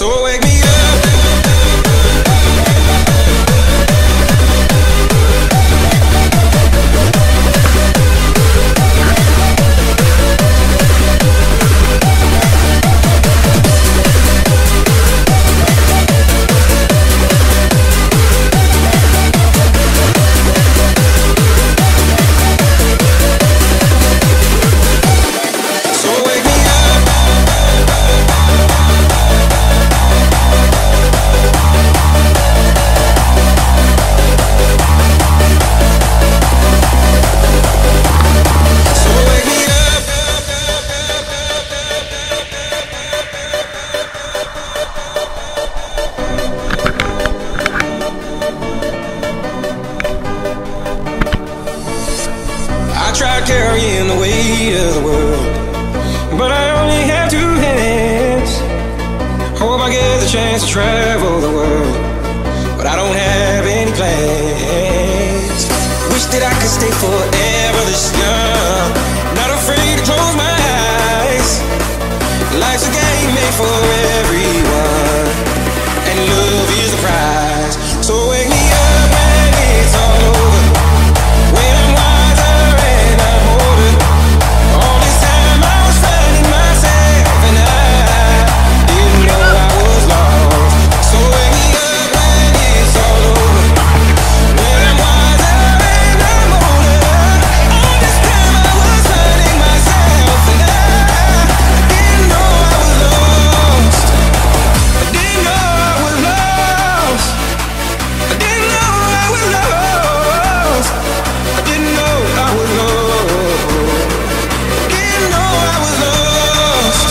Carrying the weight of the world, but I only have two hands. Hope I get the chance to travel the world, but I don't have any plans. Wish that I could stay forever this young, not afraid to close my eyes. Life's a game made for everyone, and love is the prize. So wake me up when it's all over, when I'm wiser and I'm older. All this time I was finding myself, and I didn't know I was lost. So wake me up when it's all over, when I'm wiser and I'm older. All this time I was finding myself, and I didn't know I was lost. I didn't know I was lost. I didn't know I was lost. I didn't know I was lost. Didn't know I was lost.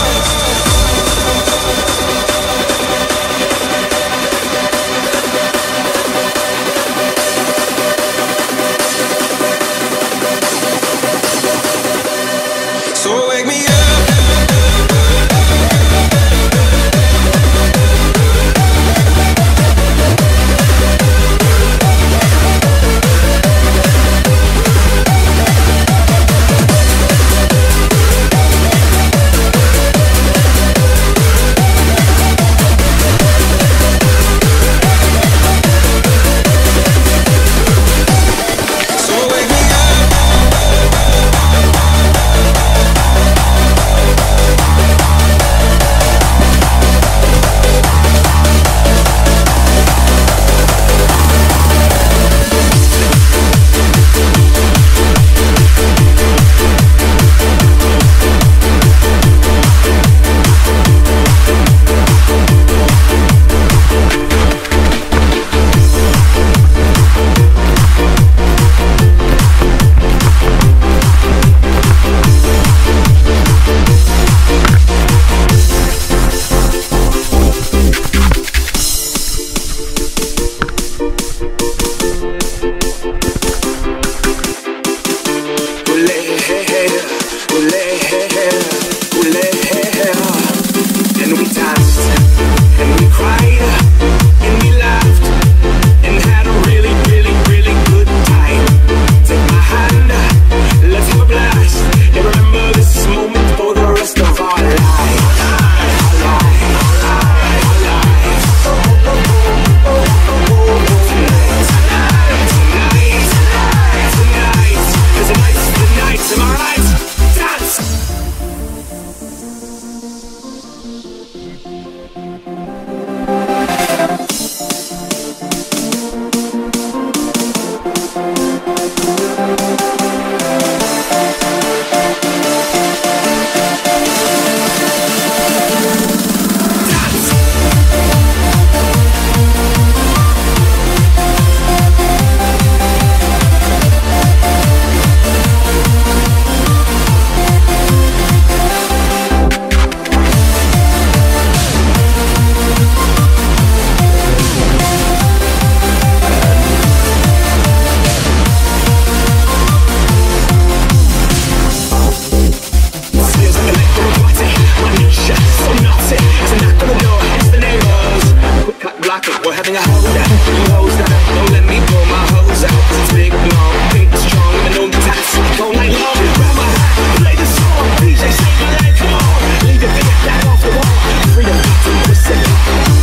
So wake me up. Freedom, freedom,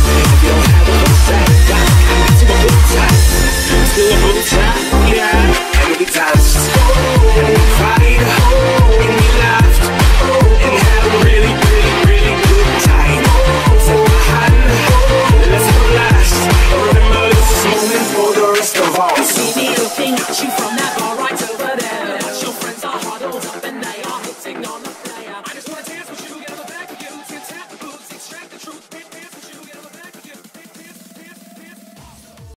best of all. See me looking at you from that